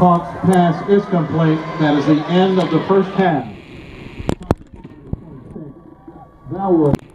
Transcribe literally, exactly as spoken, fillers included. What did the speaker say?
Hawks pass is complete. That is the end of the first half. Valwood.